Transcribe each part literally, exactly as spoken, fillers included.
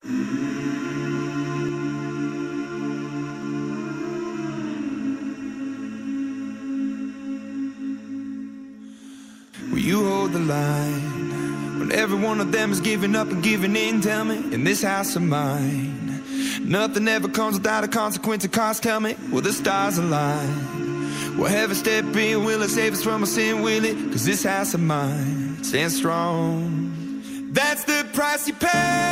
Will you hold the line when every one of them is giving up and giving in? Tell me, in this house of mine, nothing ever comes without a consequence of cost. Tell me, will the stars align? Will heaven step in? Will it save us from our sin? Will it? Cause this house of mine stands strong. That's the price you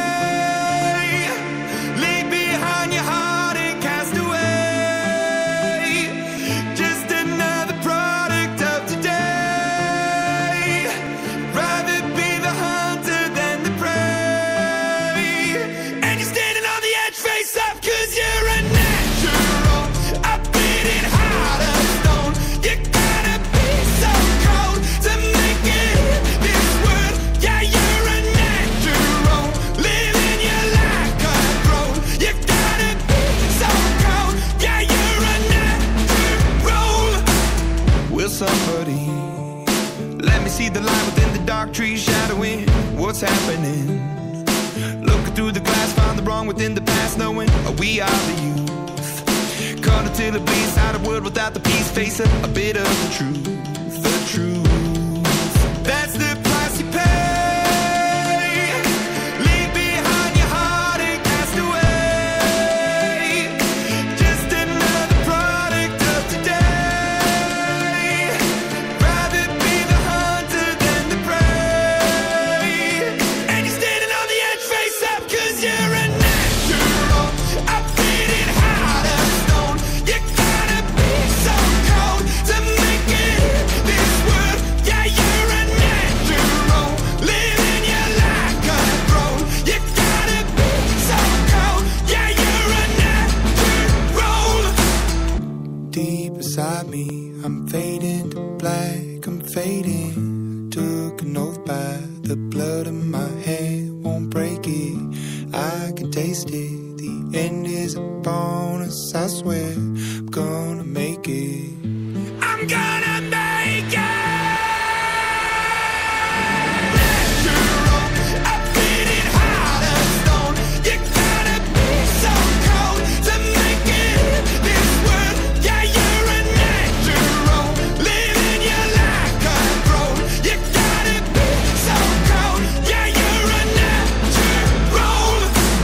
pay. Leave behind your heart and cast away. Just another product of today. Rather be the hunter than the prey. And you're standing on the edge, face up, cause you're a natural. A beating heart of stone. You gotta be so cold to make it in this world. Yeah, you're a natural. Living your life cutthroat. You gotta be so cold. Yeah, you're a natural. Will somebody let me see the light within the dark trees shadowing what's happening? Looking through the glass, find the wrong within the past, knowing we are the youth. Caught until it bleeds out of world without the peace. Face a, a bit of the truth, the truth. That's the price you pay. Leave behind your heart and cast away. Just another product of today. Rather be the hunter than the prey. And you're standing on the edge, face up, cause you're a natural. A beating heart of stone. You gotta be so cold to make it in this world. Yeah, you're a natural. Living your life cutthroat. You gotta be so cold. Yeah, you're a natural. Deep inside me, I'm fading to black, I'm fading. Took an oath by the blood in my hand, won't break it. I can taste it. The end is a bonus, I swear. I'm gonna make it. I'm gonna make it. Natural, a beating heart of stone. You gotta be so cold to make it in this world. Yeah, you're a natural. Living your life cutthroat. You gotta be so cold. Yeah, you're a natural.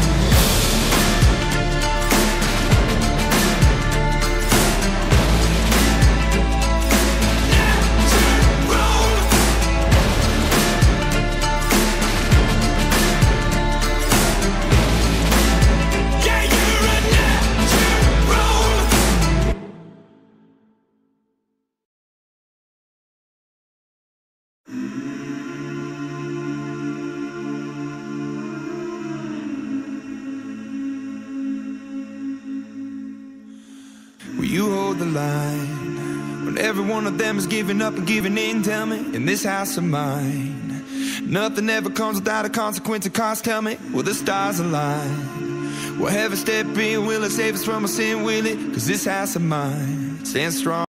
Yeah, you're a natural. Will you hold the line when every one of them is giving up and giving in? Tell me, in this house of mine, nothing ever comes without a consequence of cost. Tell me, will the stars align? Will heaven step in? Will it save us from our sin? Will it? Cause this house of mine stands strong.